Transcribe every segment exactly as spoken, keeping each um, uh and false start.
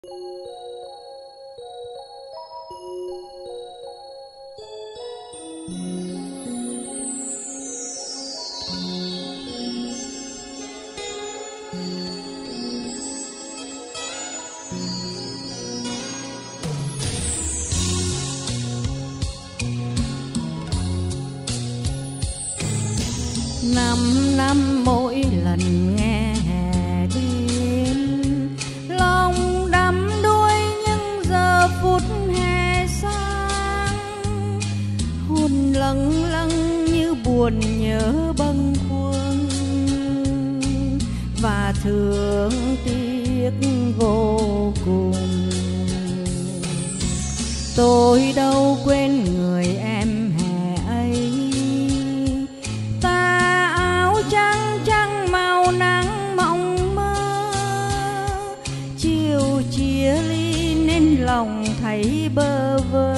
Năm năm mỗi lần nghe hè đến, lòng đắm đuối những giờ phút hè sang, hồn lâng lâng như buồn nhớ bâng khuâng và thương tiếc vô cùng. Tôi đâu quên người em hè ấy, trăng trăng màu nắng mộng mơ, chiều chia ly nên lòng thấy bơ vơ,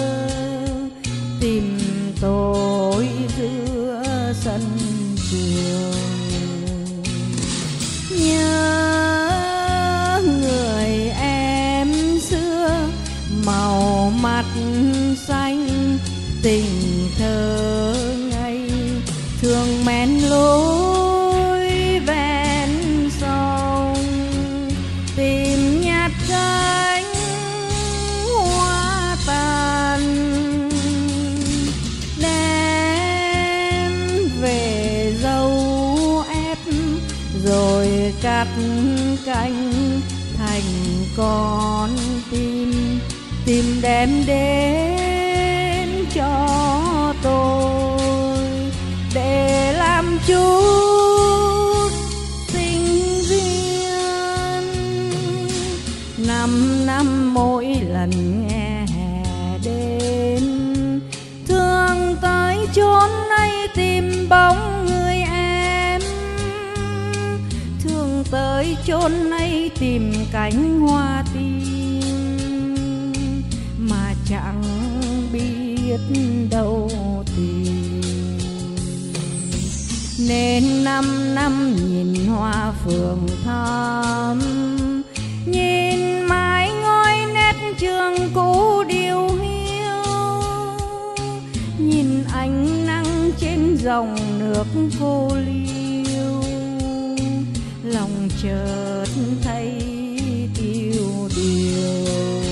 tìm tôi giữa sân trường. Nhớ người em xưa màu mắt xanh, tình thơ ngây thường men lối ven sông, tìm nhặt cánh hoa tàn, đem về dâu ép rồi cắt cánh thành con tim, tìm đem đến cho tôi để làm chút tình duyên. Năm năm mỗi lần nghe hè đến, thương tới chốn ấy tìm bóng người em, thương tới chốn ấy tìm cánh hoa tim mà chẳng biết đâu tìm. Nên năm năm nhìn hoa phượng thắm, nhìn mãi ngói nét trường cũ điêu hiu, nhìn ánh nắng trên dòng nước cô liêu, lòng chợt thấy tiêu điều.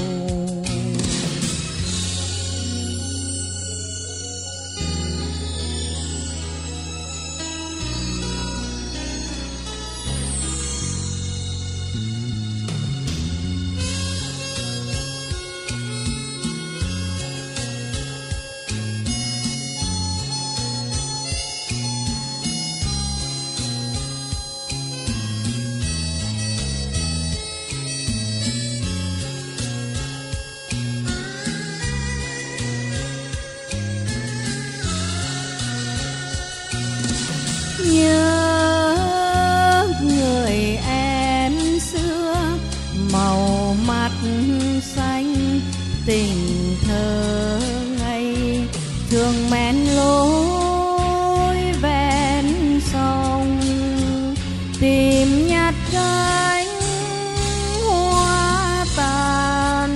Nhớ người em xưa màu mắt xanh, tình thơ ngây thường men lối ven sông, tìm nhặt cánh hoa tàn,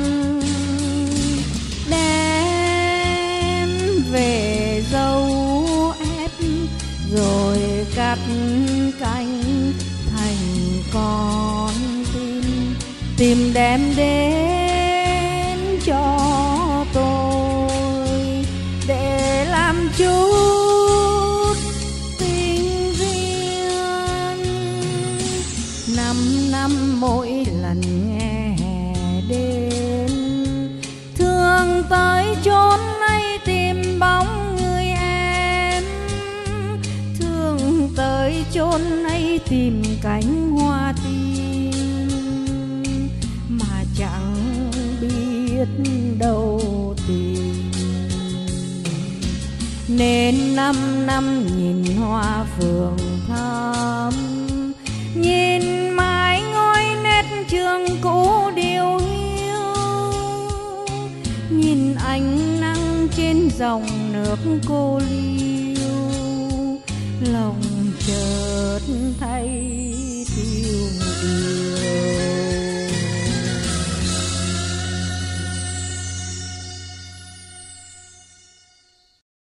đem về dâu ép rồi cắt cánh thành con tim, tìm đem đến cho tôi để làm chút tình duyên. Năm năm mỗi lần nghe hè đến, thương tới chốn ấy tìm bóng người em, thương tới chốn ấy tìm cánh hoa tim mà chẳng biết đâu tìm. Nên năm năm nhìn hoa phượng thắm, nhìn mãi ngói nét trường cũ điêu hiu, nhìn ánh nắng trên dòng nước cô liêu, lòng chợt thấy tiêu